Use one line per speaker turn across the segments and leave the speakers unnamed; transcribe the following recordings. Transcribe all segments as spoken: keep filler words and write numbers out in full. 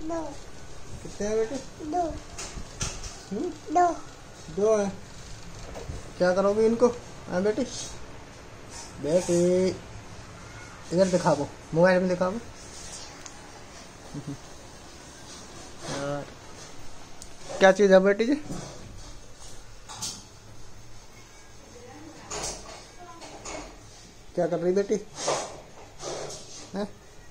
दो।
कितने हैं बेटे?
दो।
हम्म?
दो।
दो है। क्या करोगे इनको? हाँ बेटी, बेटी इधर दिखाओ, मोबाइल में दिखाओ। क्या चीज़ है बेटी जी? क्या कर रही बेटी? हैं?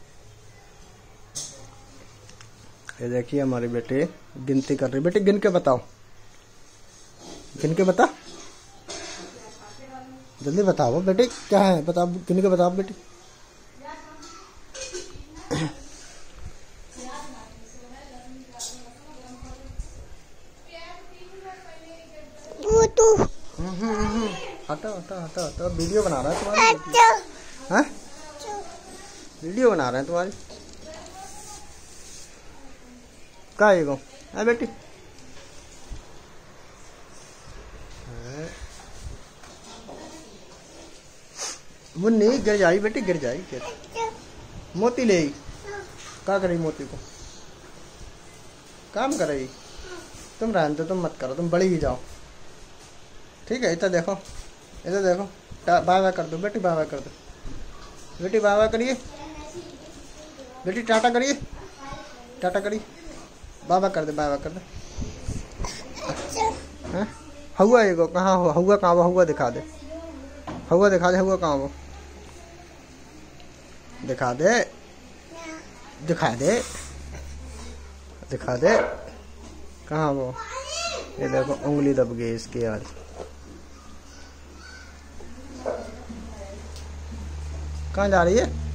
ये देखिए हमारी बेटी गिनती कर रही। बेटी गिन के बताओ, गिन के बता, जल्दी बताओ बेटी क्या है, बताओ गिन के बताओ बेटी।
तू
हटा हटा हटा हटा, वीडियो बना रहा है तुम्हारी। हाँ, वीडियो बना रहे हैं तुम्हारी। क्या है गो? है बेटी? मुन्नी गिर जाई बेटी, गिर जाई। गिर मोती ले क्या करी? मोती को काम कर रही। तुम रहने दो, तुम मत करो, तुम बड़ी ही जाओ। ठीक है, इधर देखो, इधर देखो, बाय बाय कर दो बेटी, बाय बाय कर दो बेटी, बाय बाय करिए बेटी, टाटा करिए, टाटा करिए, बाय बाय कर दे, बाय बाय कर दे। हैं? हुआ ये को कहाँ हो? हुआ कहाँ? वो हुआ दिखा दे, हुआ दिखा दे, हुआ कहाँ? वो दिखा दे, दिखा दे, दिखा दे, कहाँ वो? ये देखो उंगली दब गई इसकी यार। कहाँ जा रही है?